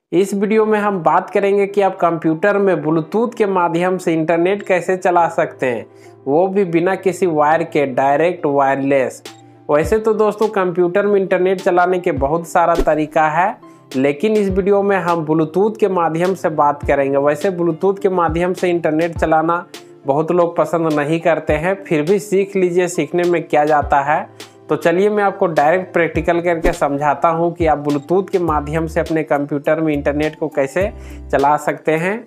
इस वीडियो में हम बात करेंगे कि आप कंप्यूटर में ब्लूटूथ के माध्यम से इंटरनेट कैसे चला सकते हैं, वो भी बिना किसी वायर के, डायरेक्ट वायरलेस। वैसे तो दोस्तों कंप्यूटर में इंटरनेट चलाने के बहुत सारा तरीका है, लेकिन इस वीडियो में हम ब्लूटूथ के माध्यम से बात करेंगे। वैसे ब्लूटूथ के माध्यम से इंटरनेट चलाना बहुत लोग पसंद नहीं करते हैं, फिर भी सीख लीजिए, सीखने में क्या जाता है। तो चलिए मैं आपको डायरेक्ट प्रैक्टिकल करके समझाता हूं कि आप ब्लूटूथ के माध्यम से अपने कंप्यूटर में इंटरनेट को कैसे चला सकते हैं।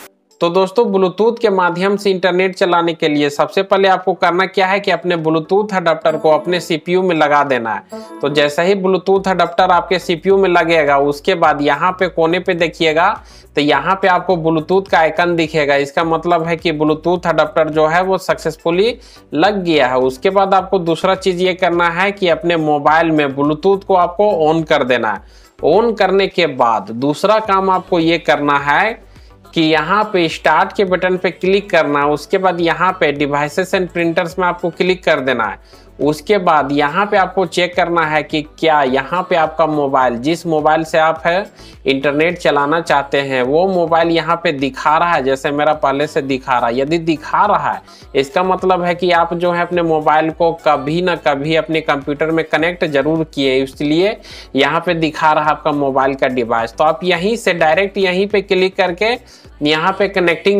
तो दोस्तों ब्लूटूथ के माध्यम से इंटरनेट चलाने के लिए सबसे पहले आपको करना क्या है कि अपने ब्लूटूथ अडाप्टर को अपने सीपीयू में लगा देना है। तो जैसे ही ब्लूटूथ अडाप्टर आपके सीपीयू में लगेगा, उसके बाद यहाँ पे कोने पे देखिएगा तो यहाँ पे आपको ब्लूटूथ का आइकन दिखेगा। इसका मतलब है कि ब्लूटूथ अडाप्टर जो है वो सक्सेसफुली लग गया है। उसके बाद आपको दूसरा चीज ये करना है कि अपने मोबाइल में ब्लूटूथ को आपको ऑन कर देना है। ऑन करने के बाद दूसरा काम आपको ये करना है कि यहाँ पे स्टार्ट के बटन पे क्लिक करना है। उसके बाद यहाँ पे डिवाइसेस एंड प्रिंटर्स में आपको क्लिक कर देना है। उसके बाद यहाँ पे आपको चेक करना है कि क्या यहाँ पे आपका मोबाइल, जिस मोबाइल से आप है इंटरनेट चलाना चाहते हैं, वो मोबाइल यहाँ पे दिखा रहा है जैसे मेरा पहले से दिखा रहा है। यदि दिखा रहा है इसका मतलब है कि आप जो है अपने मोबाइल को कभी ना कभी अपने कंप्यूटर में कनेक्ट जरूर किए, इसलिए यहाँ पे दिखा रहा है आपका मोबाइल का डिवाइस। तो आप यहीं से डायरेक्ट यहीं पे क्लिक करके यहाँ पे कनेक्टिंग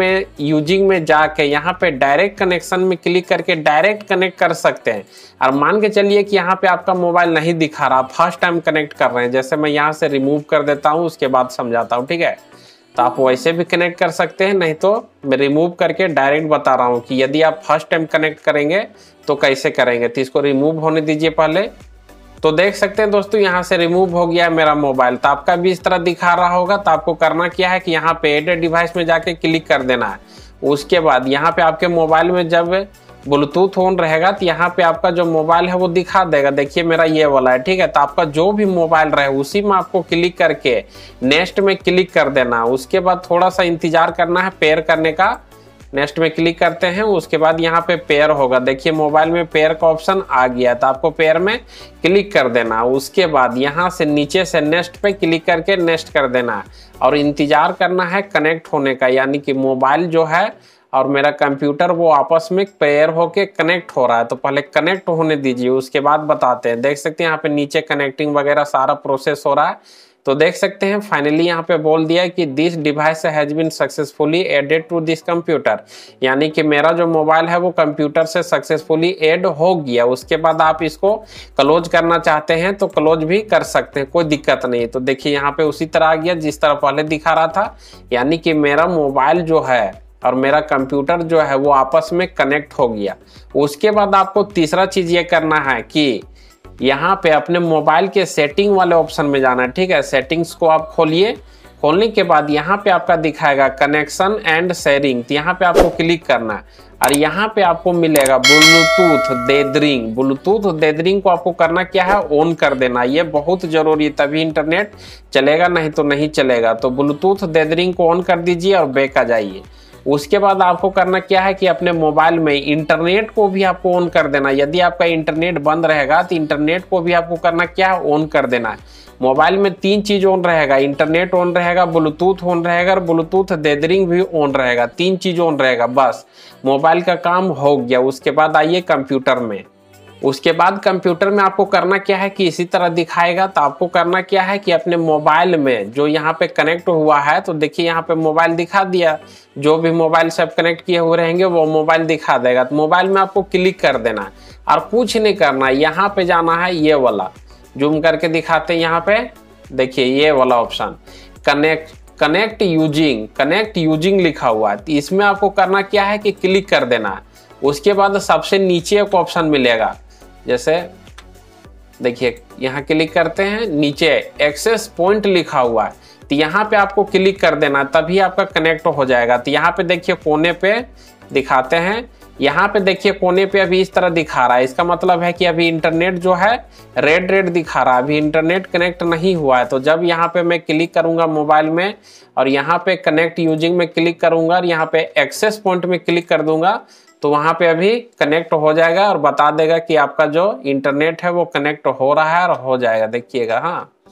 यूजिंग में जाके यहाँ पे डायरेक्ट कनेक्शन में क्लिक करके डायरेक्ट कनेक्ट कर सकते हैं। और मान के चलिए कि यहाँ पे आपका मोबाइल नहीं दिखा रहा, फर्स्ट टाइम कनेक्ट कर रहे हैं, जैसे मैं यहाँ से रिमूव कर देता हूँ, उसके बाद समझाता हूँ, ठीक है। तो आप वैसे भी कनेक्ट कर सकते हैं, नहीं तो मैं रिमूव करके डायरेक्ट बता रहा हूँ कि यदि आप फर्स्ट टाइम कनेक्ट करेंगे तो कैसे करेंगे। तो इसको रिमूव होने दीजिए पहले। तो देख सकते हैं दोस्तों यहाँ से रिमूव हो गया है मेरा मोबाइल। तो आपका भी इस तरह दिखा रहा होगा। तो आपको करना क्या है कि यहाँ पे एड डिवाइस में जाके क्लिक कर देना है। उसके बाद यहाँ पे आपके मोबाइल में जब ब्लूटूथ ऑन रहेगा तो यहाँ पे आपका जो मोबाइल है वो दिखा देगा। देखिए मेरा ये वाला है, ठीक है। तो आपका जो भी मोबाइल रहे उसी में आपको क्लिक करके नेक्स्ट में क्लिक कर देना। उसके बाद थोड़ा सा इंतजार करना है पेयर करने का। नेक्स्ट में क्लिक करते हैं, उसके बाद यहाँ पे पेयर होगा। देखिए मोबाइल में पेयर का ऑप्शन आ गया, तो आपको पेयर में क्लिक कर देना। उसके बाद यहाँ से नीचे से नेक्स्ट पे क्लिक करके नेक्स्ट कर देना और इंतजार करना है कनेक्ट होने का, यानी कि मोबाइल जो है और मेरा कंप्यूटर वो आपस में पेयर होके कनेक्ट हो रहा है। तो पहले कनेक्ट होने दीजिए, उसके बाद बताते हैं। देख सकते हैं यहाँ पे नीचे कनेक्टिंग वगैरह सारा प्रोसेस हो रहा है। तो देख सकते हैं फाइनली यहाँ पे बोल दिया कि this device has been successfully added to this computer, यानी कि मेरा जो मोबाइल है वो कंप्यूटर से सक्सेसफुली ऐड हो गया। उसके बाद आप इसको क्लोज करना चाहते हैं तो क्लोज भी कर सकते हैं, कोई दिक्कत नहीं। तो देखिए यहाँ पे उसी तरह आ गया जिस तरह पहले दिखा रहा था, यानी कि मेरा मोबाइल जो है और मेरा कंप्यूटर जो है वो आपस में कनेक्ट हो गया। उसके बाद आपको तीसरा चीज ये करना है कि यहाँ पे अपने मोबाइल के सेटिंग वाले ऑप्शन में जाना है, ठीक है। सेटिंग्स को आप खोलिए। खोलने के बाद यहाँ पे आपका दिखाएगा कनेक्शन एंड शेयरिंग, तो यहाँ पे आपको क्लिक करना है और यहाँ पे आपको मिलेगा ब्लूटूथ देदरिंग। ब्लूटूथ देदरिंग को आपको करना क्या है, ऑन कर देना। ये बहुत जरूरी है, तभी इंटरनेट चलेगा, नहीं तो नहीं चलेगा। तो ब्लूटूथ देदरिंग को ऑन कर दीजिए और बैक आ जाइए। उसके बाद आपको करना क्या है कि अपने मोबाइल में इंटरनेट को भी आपको ऑन कर देना। यदि आपका इंटरनेट बंद रहेगा तो इंटरनेट को भी आपको करना क्या है, ऑन कर देना है। मोबाइल में तीन चीज ऑन रहेगा, इंटरनेट ऑन रहेगा, ब्लूटूथ ऑन रहेगा और ब्लूटूथ देदरिंग भी ऑन रहेगा। तीन चीज ऑन रहेगा, बस मोबाइल का काम हो गया। उसके बाद आइए कंप्यूटर में। उसके बाद कंप्यूटर में आपको करना क्या है कि इसी तरह दिखाएगा। तो आपको करना क्या है कि अपने मोबाइल में जो यहाँ पे कनेक्ट हुआ है, तो देखिए यहाँ पे मोबाइल दिखा दिया। जो भी मोबाइल से आप कनेक्ट किए हुए रहेंगे वो मोबाइल दिखा देगा। तो मोबाइल में आपको क्लिक कर देना और कुछ नहीं करना, यहाँ पे जाना है ये वाला, जूम करके दिखाते हैं। यहाँ पे देखिए ये वाला ऑप्शन कनेक्ट यूजिंग लिखा हुआ है। तो इसमें आपको करना क्या है कि क्लिक कर देना। उसके बाद सबसे नीचे एक ऑप्शन मिलेगा, जैसे देखिए यहाँ क्लिक करते हैं, नीचे एक्सेस पॉइंट लिखा हुआ है। तो यहाँ पे आपको क्लिक कर देना, तभी आपका कनेक्ट हो जाएगा। तो यहाँ पे देखिए कोने पे दिखाते हैं, यहाँ पे देखिए कोने पे अभी इस तरह दिखा रहा है। इसका मतलब है कि अभी इंटरनेट जो है रेड दिखा रहा है, अभी इंटरनेट कनेक्ट नहीं हुआ है। तो जब यहाँ पे मैं क्लिक करूंगा मोबाइल में और यहाँ पे कनेक्ट यूजिंग में क्लिक करूंगा और यहाँ पे एक्सेस पॉइंट में क्लिक कर दूंगा, तो वहां पे अभी कनेक्ट हो जाएगा और बता देगा कि आपका जो इंटरनेट है वो कनेक्ट हो रहा है और हो जाएगा। देखिएगा, हाँ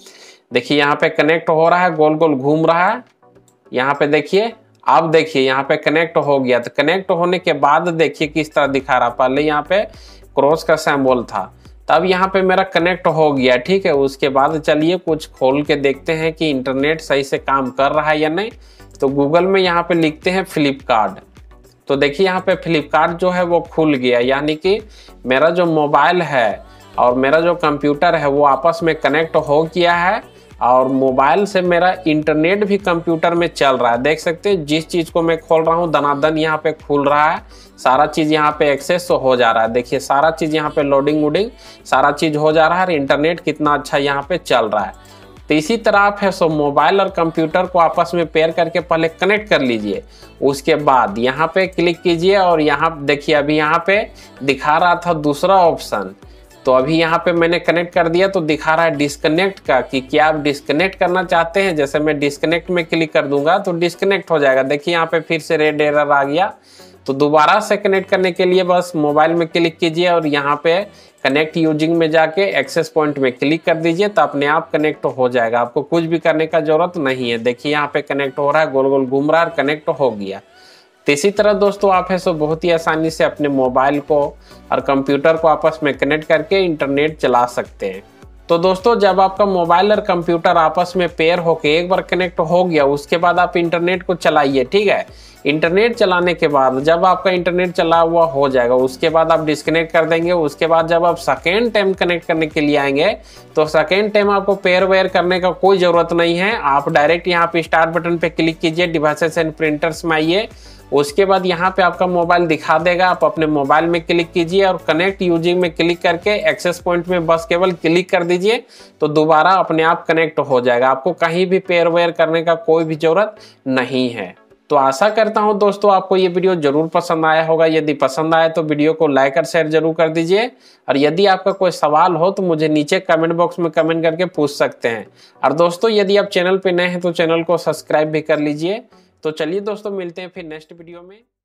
देखिए यहाँ पे कनेक्ट हो रहा है, गोल गोल घूम रहा है। यहाँ पे देखिए, अब देखिए यहाँ पे कनेक्ट हो गया। तो कनेक्ट होने के बाद देखिए किस तरह दिखा रहा, पहले यहाँ पे क्रॉस का सिंबल था, तब यहाँ पे मेरा कनेक्ट हो गया। ठीक है, उसके बाद चलिए कुछ खोल के देखते हैं कि इंटरनेट सही से काम कर रहा है या नहीं। तो गूगल में यहाँ पे लिखते हैं फ्लिपकार्ट। तो देखिए यहाँ पे फ्लिपकार्ट जो है वो खुल गया, यानी कि मेरा जो मोबाइल है और मेरा जो कंप्यूटर है वो आपस में कनेक्ट हो गया है, और मोबाइल से मेरा इंटरनेट भी कंप्यूटर में चल रहा है। देख सकते हैं जिस चीज़ को मैं खोल रहा हूँ दनादन यहाँ पे खुल रहा है, सारा चीज़ यहाँ पे एक्सेस हो जा रहा है। देखिए सारा चीज़ यहाँ पे लोडिंग वोडिंग सारा चीज़ हो जा रहा है, और इंटरनेट कितना अच्छा यहाँ पे चल रहा है। तो इसी तरह आप है सो मोबाइल और कंप्यूटर को आपस में पेयर करके पहले कनेक्ट कर लीजिए। उसके बाद यहाँ पे क्लिक कीजिए, और यहाँ देखिए अभी यहाँ पे दिखा रहा था दूसरा ऑप्शन, तो अभी यहाँ पे मैंने कनेक्ट कर दिया तो दिखा रहा है डिस्कनेक्ट का, कि क्या आप डिस्कनेक्ट करना चाहते हैं। जैसे मैं डिस्कनेक्ट में क्लिक कर दूंगा तो डिस्कनेक्ट हो जाएगा। देखिए यहाँ पे फिर से रेड एरर आ गया। तो दोबारा से कनेक्ट करने के लिए बस मोबाइल में क्लिक कीजिए और यहाँ पे कनेक्ट यूजिंग में जाके एक्सेस पॉइंट में क्लिक कर दीजिए, तो अपने आप कनेक्ट हो जाएगा। आपको कुछ भी करने का जरूरत नहीं है। देखिए यहाँ पे कनेक्ट हो रहा है, गोल गोल घूम रहा है, कनेक्ट हो गया। तो इसी तरह दोस्तों आप है सो बहुत ही आसानी से अपने मोबाइल को और कंप्यूटर को आपस में कनेक्ट करके इंटरनेट चला सकते हैं। तो दोस्तों जब आपका मोबाइल और कंप्यूटर आपस में पेयर होके एक बार कनेक्ट हो गया, उसके बाद आप इंटरनेट को चलाइए। ठीक है, इंटरनेट चलाने के बाद जब आपका इंटरनेट चला हुआ हो जाएगा, उसके बाद आप डिस्कनेक्ट कर देंगे। उसके बाद जब आप सेकेंड टाइम कनेक्ट करने के लिए आएंगे तो सेकेंड टाइम आपको पेयर वेयर करने का कोई जरूरत नहीं है। आप डायरेक्ट यहाँ पे स्टार्ट बटन पे क्लिक कीजिए, डिवाइसेस एंड प्रिंटर्स में आइए। उसके बाद यहाँ पे आपका मोबाइल दिखा देगा, आप अपने मोबाइल में क्लिक कीजिए और कनेक्ट यूजिंग में क्लिक करके एक्सेस पॉइंट में बस केवल क्लिक कर दीजिए, तो दोबारा अपने आप कनेक्ट हो जाएगा। आपको कहीं भी पेयर वेयर करने का कोई भी जरूरत नहीं है। तो आशा करता हूं दोस्तों आपको ये वीडियो जरूर पसंद आया होगा। यदि पसंद आया तो वीडियो को लाइक और शेयर जरूर कर दीजिए, और यदि आपका कोई सवाल हो तो मुझे नीचे कमेंट बॉक्स में कमेंट करके पूछ सकते हैं। और दोस्तों यदि आप चैनल पे नए हैं तो चैनल को सब्सक्राइब भी कर लीजिए। तो चलिए दोस्तों मिलते हैं फिर नेक्स्ट वीडियो में।